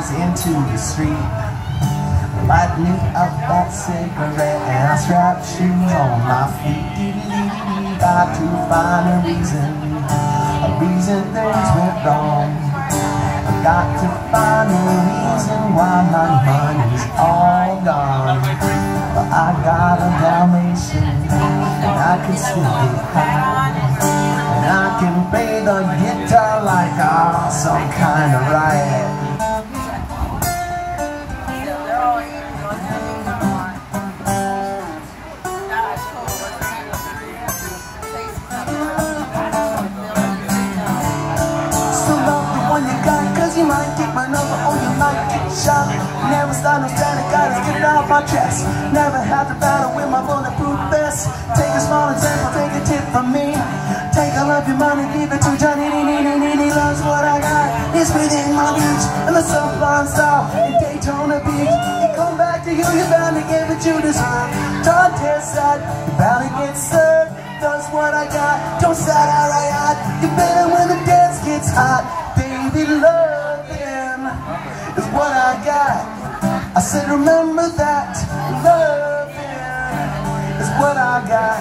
eyes into the street, lighting up that cigarette, and I strap shoes on my feet. Got to find a reason things went wrong. I've got to find a reason why my money's all gone. But I got a Dalmatian, and I can still get high, and I can play the guitar like some kind of riot. You might get my number or you might get shot. Never start no static, gotta get it off my chest. Never have to battle with my bulletproof vest. Take a small example, take a tip from me. Take all of your money, give it to Johnny. He loves what I got. It's within my reach, and the sublime style in Daytona Beach. You come back to you, you're bound to give it you deserve. Don't test that, you're bound to get served. That's what I got, don't side out right. You're better when the dance gets hot. Baby, loving is what I got. I said remember that. Loving is what I got.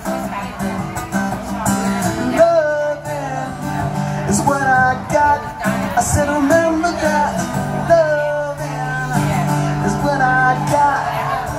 Loving is what I got. I said remember that. Loving is what I got.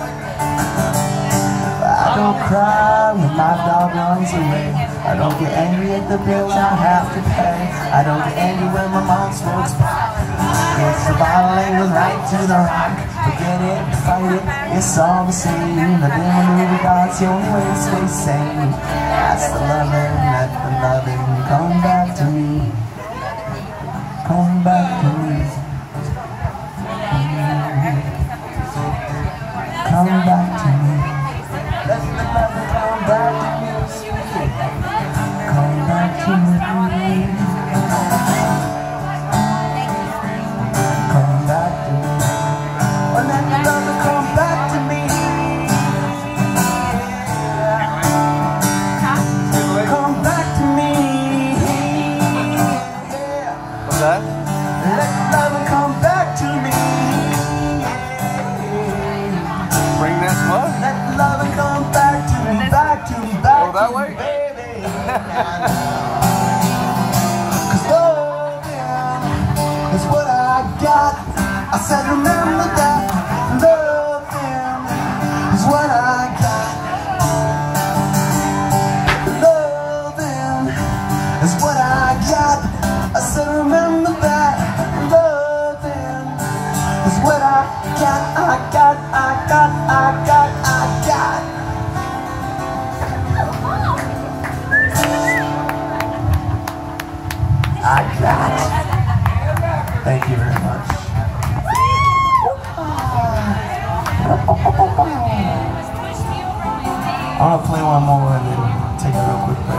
I don't cry when my dog runs away. I don't get angry at the bills I have to pay. I don't get angry when my mom smokes pot. Gets the bottle and goes right to the rock. Forget it, fight it, it's all the same. But in the movie, God's the only way to stay sane. That's the loving, let the loving come back to me. Come back to me. Come back to me. Let the loving come back to me. Come back to me. Come back to me. Oh, let the loving come back to me. Come back to me. What's that? Let the loving come back to me. Bring this what? Let the loving come back to me, back to me, back that to way? me, baby. Cause loving is what I got. I said remember that. Loving is what I got. Loving is what I got. I said remember that. Loving is what I got. I got. Thank you very much. I'm gonna play one more and then take a real quick break.